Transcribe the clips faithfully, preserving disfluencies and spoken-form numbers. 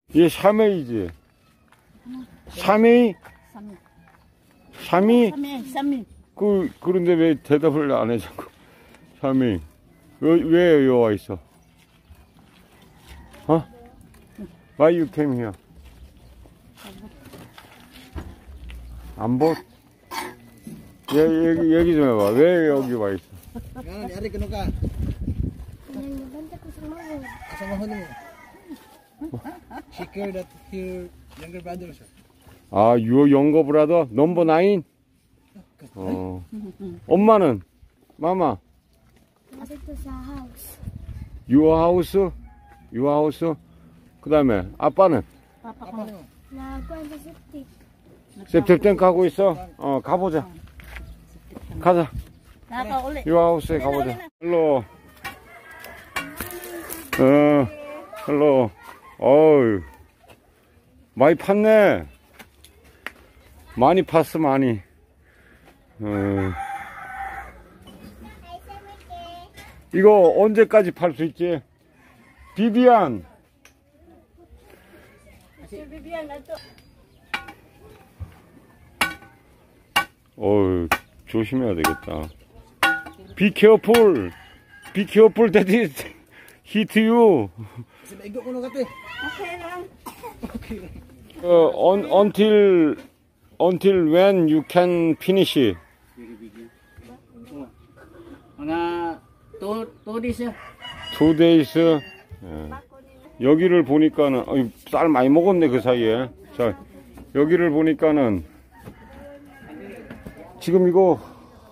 얘 샤메이지? 샤메이? 샤미? 샤미. 그, 그런데 왜 대답을 안 해, 자꾸. 샤미. 왜, 왜 여기 와 있어? 어? Why you came here? 안 보? 얘기, 얘기 좀 해봐. 왜 여기 와 있어? She cared that her younger brother, sir. 아, your younger brother? 넘버 나인? 어. 엄마는? 마마? Your house? Your house? 그 다음에 아빠는? septic 가고 있어? 어, 가보자. 가자. Your house에 가보자. 헬로. 어, 헬로. 어우, 많이 팠네. 많이 팠어, 많이. 어. 이거 언제까지 팔 수 있지? 비비안. 어우, 조심해야 되겠다. Be careful. Be careful that it hit you. Uh, on, until until when you can finish it? mga two, two days. Two days. 예. 여기를 보니까는 어이, 쌀 많이 먹었네 그 사이에. 자, 여기를 보니까는 지금 이거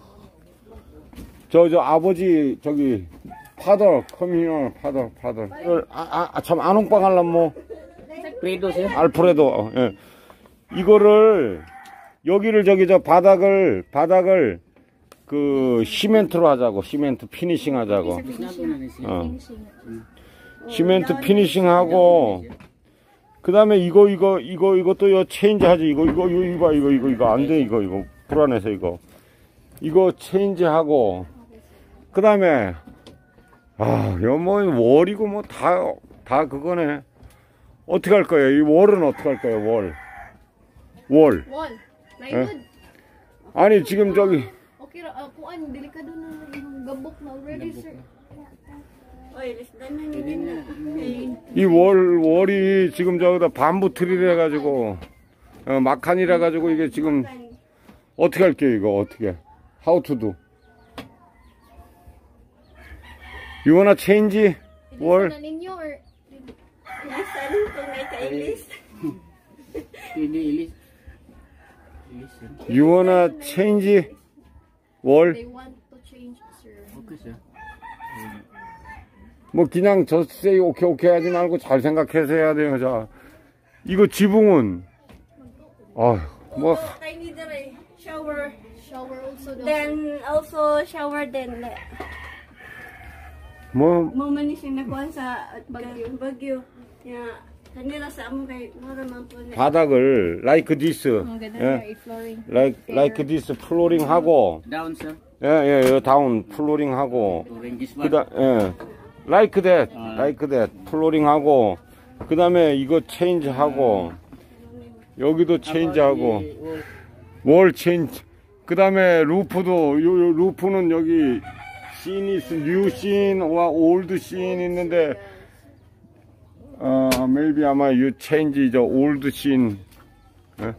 저 저 아버지 저기 파더 커미너 파더 파더 아참 안홍빵 할람 뭐 알프레도 어, 예. 이거를 여기를 저기 저 바닥을 바닥을 그 시멘트로 하자고 시멘트 피니싱 하자고 어. 시멘트 피니싱 하고 그 다음에 이거 이거 이거 이것도 요 체인지 하지 이거 이거 이거 이거 이거 이거 이거 안 돼 이거 이거 불안해서 이거 이거 체인지 하고 그 다음에 아 이거 뭐 월이고 뭐 다 다 그거네. 어떻게 할 거예요? 이 월은 어떻게 할 거예요? 월. 월. 월. 예? 아니 지금 저기 Okay ra uh, kuan delikado na yung gabok na already sir. Oy, lisdan na ni. 이 월 월이 지금 저기다 반부 트리를 해가지고 어, 막한이라 가지고 이게 지금 어떻게 할게요 이거 어떻게? How to do? You wanna change 월? ninyo or Lisan kung may ka-English. Hindi ilis. You wanna change 월? they want to change sir. Okay, sir. 뭐 그냥 저 세이 오케이 오케이 하지 말고 잘 생각해서 해야 돼요. 자 이거 지붕은 아뭐 I need a shower. Shower also daw. Then also shower then. 뭐 Mo man ni siya nakuha sa bagyo. Bagyo. Ya kanila sa amo kay mura man po na. 바닥을 like this, Ang ganda 예, na flooring. like like this 플로링 하고 Down, sir. 예예 예, 다운 플로링 하고 Touring this one. 그다 예 like that like that 플로링 하고 그 다음에 이거 체인지 하고 여기도 체인지 하고 월 체인지 그 다음에 루프도 요, 요 루프는 여기 씬이 있어 뉴 씬과 올드 씬 있는데 어 maybe 아마 you change the old 씬 예?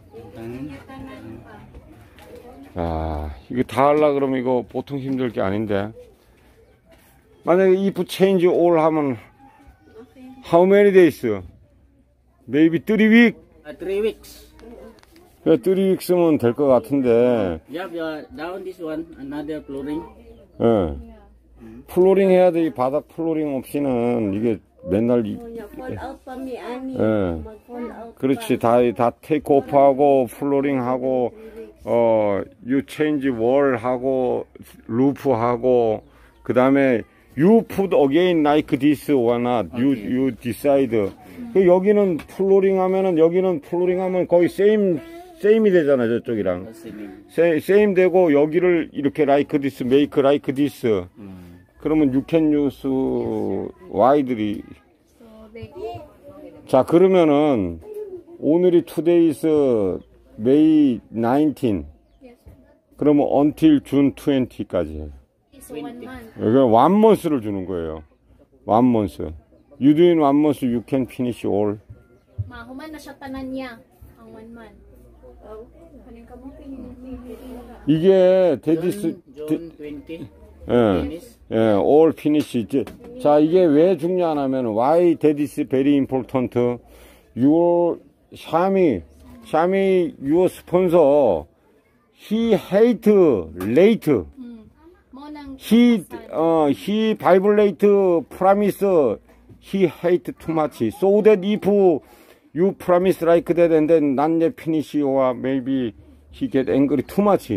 아 이거 다 하려 그러면 이거 보통 힘들 게 아닌데 만약에 if change all 하면 how many days? maybe three weeks? Uh, three weeks. three weeks면 될 것 같은데 You have uh, down this one, another flooring. 예. 플로링 해야 돼. 이 바닥 플로링 없이는 이게 맨날 이, Fall out pa mi ani. 예. Mag-fall out. 그렇지 다 다 테이크 오프 하고 플로링 하고 어 유 체인지 월 하고 루프 하고 그 다음에 you put again like this or not you you decide. 그 여기는 플로링 하면은 여기는 플로링 하면 거의 세임 세임이 되잖아 저쪽이랑 세, 세임 되고 여기를 이렇게 like this make like this 그러면 you can use widely So they 자, 그러면은 오늘이 today's May nineteenth. Yes, sir. 그러면 until June twentieth까지 해요. So one month. 여기 one month를 주는 거예요. one month. You do in one month, you can finish all. Mahuman na siya tanan niya ang one month. Oh, kanin ka mo 이게 데디스 June, June twenty. 예, Finish. 예, all finish. 이제, 자, 이게 왜 중요하냐면 why that is very important. Your 샤미, 샤미 your sponsor, he hate late. Hmm. Mo nang He uh, he violate promise. He hate too much. So that if you promise like that and then not yet finish or maybe he get angry too much.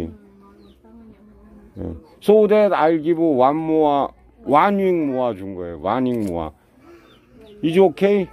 예. So that I'll give one more, one week more 준 거예요. One week more. Is it okay?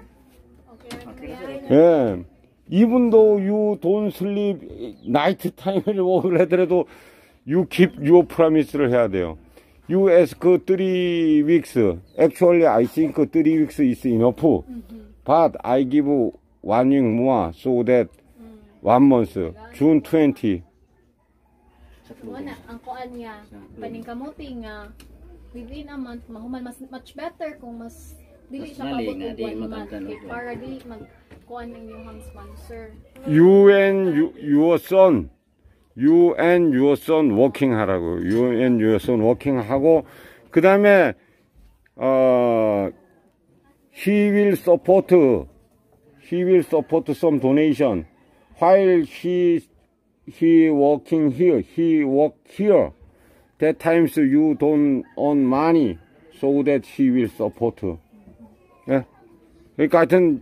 예. Even though you don't sleep night time을 work을 하더라도 you keep your promise를 해야 돼요. You ask three weeks. Actually, I think three weeks is enough. But I give one week more so that one month, June twentieth. mo na ang kuan niya paningkamuti nga within a month mahuman mas much better kung mas dili siya Personally, kabot nga, og di one month magkantano kay siya. para dili mag kuan ang inyong sponsor. You and you, your son, you and your son working 하라고. You and your son working 하고, 그 다음에, 어, he will support, he will support some donation. While he, he working here, he work here. That times you don't earn money, so that he will support. 예? 그러니까 하여튼,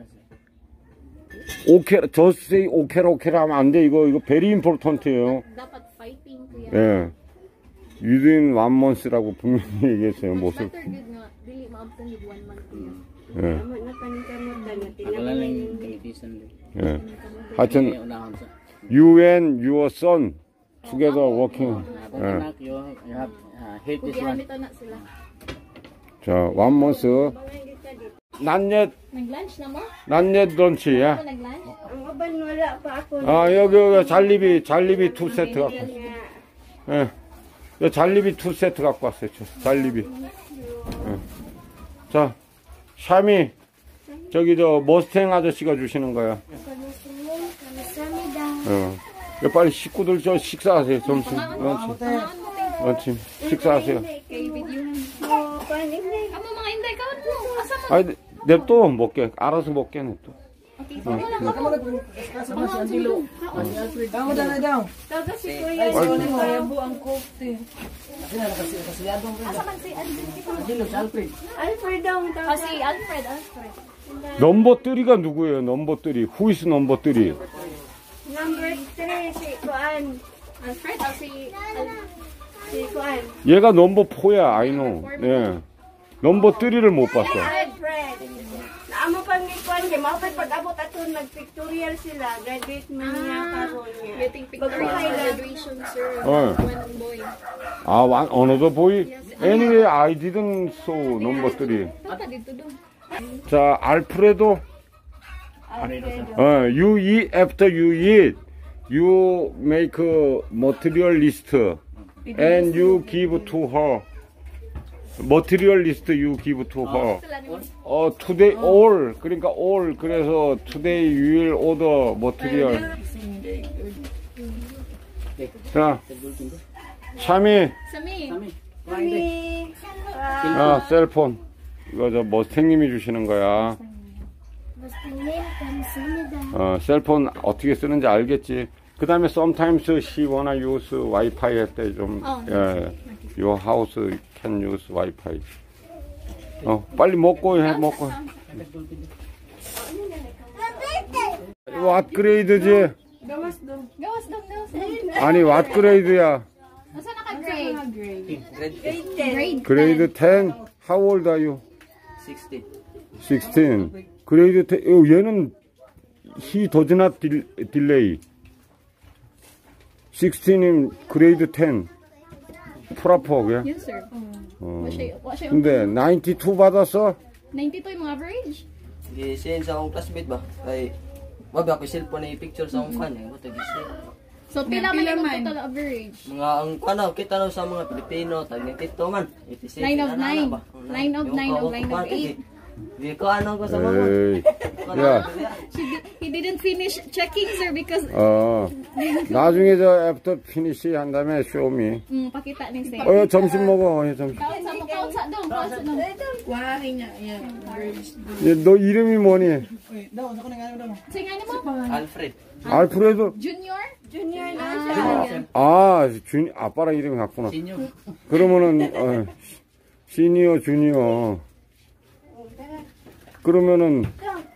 오케, just say 오케라 오케라 하면 안 돼. 이거, 이거 very important예요. Dapat fighting kuya. 예. within one month라고 분명히 얘기했어요, Much 모습. better good nga dili maabtan yung one month kuya. 예. Amo na kanin ka mo na Wala lang yung tinaman. communication din. 예. May 하여튼, unahon sa. you and your son together working. Akong 예. anak, you, you have uh, help this Kuya one. nito na sila. 자, one month. not yet, Nag-lunch na mo? not yet lunch, 예. Ako nag-lunch? Ang uban wala pa ako. 아, 여기, 여기 잘리비, 잘리비 투 세트 갖고 왔어요. 예. 여기 잘리비 투 세트 갖고 왔어요, 저, 잘리비. 예. 자, 샤미, 저기 저 머스탱 아저씨가 주시는 거야. 어. 야, 빨리 식구들 저 식사하세요, 점심. 런치. 런치. 식사하세요. Kay video na. Oh, panig na. Amo mga inday ka mo. Asa mo? 아니, 냅둬, 먹게. 알아서 먹게, 냅둬. Okay, so wala ka mo. Kamu dah daw. Taga si Kuya. Kayabo ang coke. Asa man si Alfred? Alfred daw. Ah, si Alfred, Alfred. 넘버 쓰리가 누구예요, 넘버 쓰리? Who is 넘버 쓰리? Number three, si Kuan. Alfred, ah, si Al- Si Kuan. 얘가 넘버 포야, I know. 예. 넘버 쓰리를 못 봤어. Fred, Fred. Naamo pang ni Kuan, kay mao pag pag-abot ato nag-pictorial sila. Graduate man niya karon niya. Getting picture of graduation, sir. 어. One boy. 아, one, another boy? Anyway, I didn't saw 넘버 쓰리. Tata dito doon. 자, 알프레도. 어, you eat, after you eat, you make a material list and you give to her. material list you give to her. Sila ni 어, today all. 그러니까 all. 그래서 today you will order material. 자, 샤미, Sami. Kami. Kumain din. 아, 셀폰. 이거 저 머스탱님이 주시는 거야. 어, 셀폰 어떻게 쓰는지 알겠지. 그 다음에 sometimes she wanna use 와이파이 할 때 좀, 어. 예, your house can use 와이파이. 어, 빨리 먹고 해, 먹고. What grade지? Gawas doon, gawas doon. 아니, what grade야? Asa naka-grade? Grade ten. grade ten? How old are you? sixteen. sixteen. grade ten. 어, 얘는 he does not del- delay. sixteen인 grade ten. 프라퍼, 그래? Yes, sir. 어. Wa siya, wa siya. 근데 ninety-two 받았어? ninety-two yung average. Gi-send sa akong classmate ba? Kay wag ako cellphone na i-picture sa akong fan eh. Mo to gi-send. So, pila man Pila yung man? total average? Mga ang ano, kita na sa mga Pilipino, tag nitito man. eighty-six, Nine of ana, ana nine. ba? Nine of Yung nine of kawa- nine of kuwan, eight. eh. Di ko ano ko sa mga. 에이, Ano, 야, She di- he didn't finish checking, sir, because... 어, 나중에 저 애프터 피니시 한 다음에 쇼미. Mm, pakita ni sir. 어, 점심 먹어, 예, 점심. Kaunsa mo, kaunsa dong, kaunsa dong. Wari niya. Yeah. Girls. 예, 너 이름이 뭐니? Sing ano mo? Alfred. 알프레도. Junior? Junior na Ah, siya. yeah. 아, 준, 아빠랑 이름이 같구나. Senior. 그러면은, 어, 시니어, 주니어. 그러면은,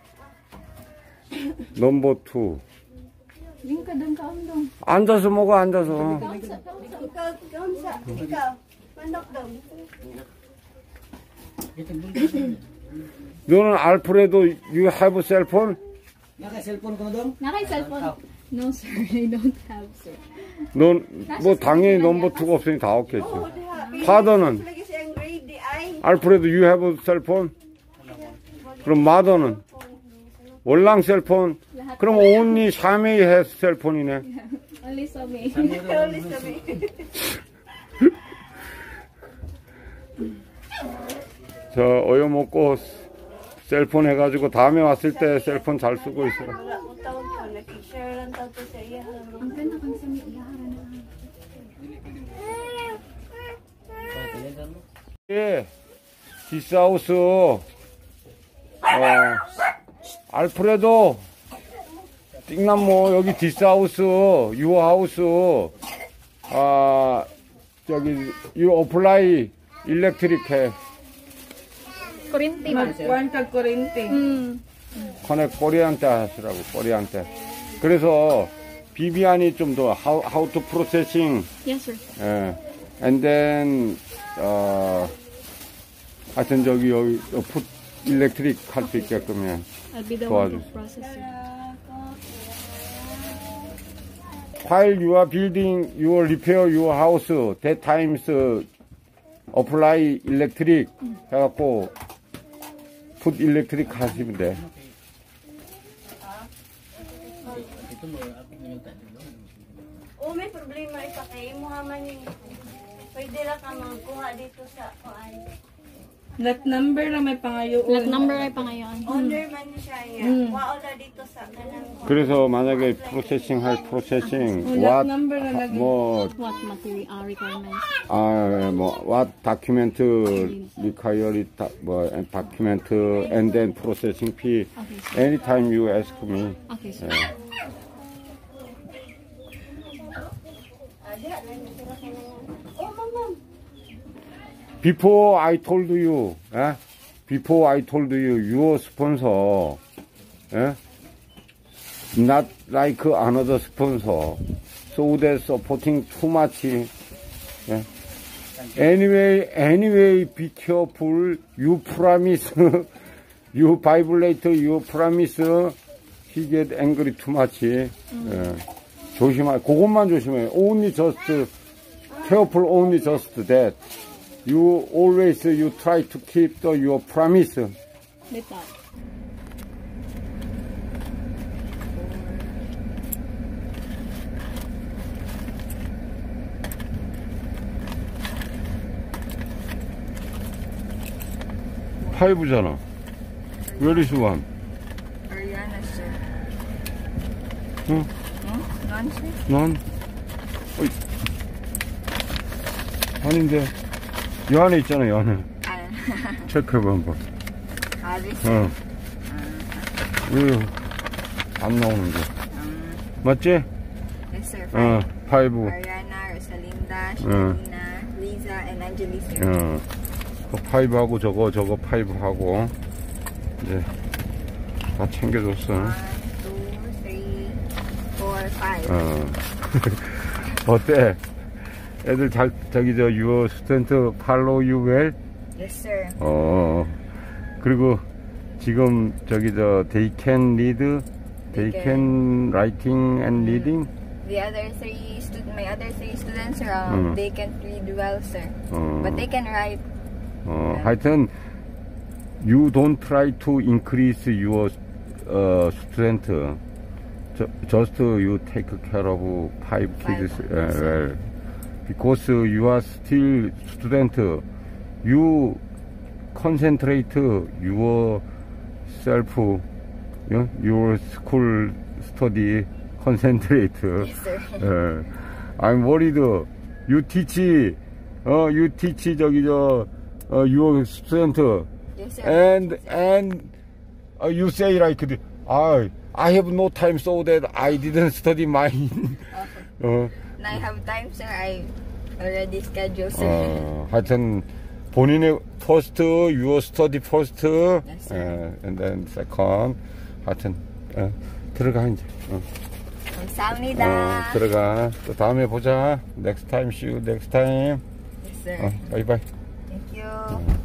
넘버 투. Yung ka dong, kaun dong. 앉아서 먹어, 앉아서. Kaunsa, kaunsa. Ikaw, kaunsa, ikaw. Manok daw. 너는 알프레도, you have cell phone? Naka cellphone ko na dong? Nakay cellphone? No, sir. I don't have, sir. 넌, 뭐, 당연히 넘버 투가 없으니 다 없겠지. Oh, diha. 파더는? Lagi siyang grade di ay. 알프레도, you have cell phone? 그럼 마더는? 월랑 셀폰? 그럼 온리 샤메이 해 셀폰이네. Only sa me. Only sabi. 저 어여 먹고 셀폰 해가지고 다음에 왔을 때 셀폰 잘 쓰고 있어라. Wala ko taon ko. Nag-share lang taon to sa iya. Ang ganda kang sa may iyaharan na. 예, 디스하우스. 어, 알프레도. 띵남모 여기 디스하우스, 유하우스. 아, 저기 유 어플라이 일렉트릭 해. Kurinti ba? Magkuhan kag kurente. Mm. 커넥 코리안테 하시라고, 코리안테. 그래서 비비안이 좀 더 how, how to processing, Yes, sir. 예. and then 어 하여튼 저기 여기 풋 일렉트릭 할 수 있게끔 해. I'll be the 도와줘. one to process it. While you are building your repair your house, that times apply electric 해갖고 풋 일렉트릭 하시면 돼. O may problema ipakay mo haman yung pwede lang ka magkuha dito sa kuan. Lat number na may pangayoon. Lat number ay pangayon. Owner man siya niya. Wala dito sa kanang kuan. 그래서 만약에 프로세싱 할 프로세싱 lat what number na lagi. 뭐 What material uh, requirements? 아, 뭐, what document require, 뭐, document and then processing fee. Okay, sir. Anytime you ask me. Okay, sir. 예. Oh, mama. Before I told you, eh? Before I told you, your sponsor, eh? Not like another sponsor. So they're supporting too much. Eh? Anyway, anyway, be careful. You promise, you violate your promise. He get angry too much. 예. 조심하, 그것만 조심해. Only just, careful only just that. You always, you try to keep the, your promise. Bitaw. 파이브잖아. Where is one? Ariana, sir. 응? Hmm? None, sir? 난? 어이. 아닌데. 이 안에 있잖아, 이 안에. 체크해봐, 한번. Ah, this, 응. 왜, 안 나오는 게. 맞지? yes, sir. 어, 파이브. Ariana, Rosalinda, 응. Shalina, Liza, and Angeli, sir. 어. 그 파이브하고 저거, 저거 파이브하고. 이제, 다 챙겨줬어. One, two, three, four, five. 어. 어때? 애들 잘, 저기, 저, 유어 스튜던트 팔로우 유 웰? Yes, sir. 어. 그리고 지금 저기, 저, they can read, they They can writing and reading? The other three stud- my other three students, sir, um, Mm. they can't read well, sir. 어. But they can write. 어, 하여튼, you don't try to increase your uh, student. Ju- Just uh, you take care of five kids uh, well. Because uh, you are still student. You concentrate yourself, you know, your school study, concentrate. Yes, sir. Uh, I'm worried. You teach, uh, you teach 저기 저 uh, your student, Yes, sir. and and uh, you say like, I I have no time, so that I didn't study mine. 어, And I have time, sir. I already scheduled, sir. 어, 하여튼 본인의 first, your study first, Yes, sir. uh, and then second. 하여튼 어, 들어가 이제. 어. 감사합니다. 어, 들어가. 또 다음에 보자. Next time, see you next time. Yes, sir. 어, 바이바이. Thank you.